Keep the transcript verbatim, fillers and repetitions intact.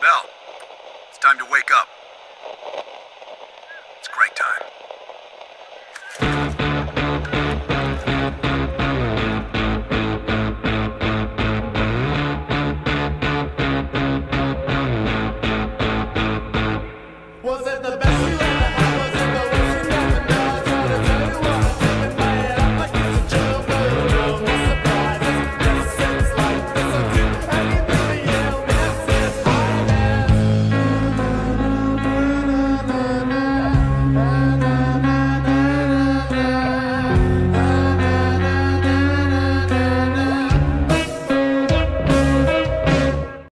Bell, it's time to wake up. It's great time.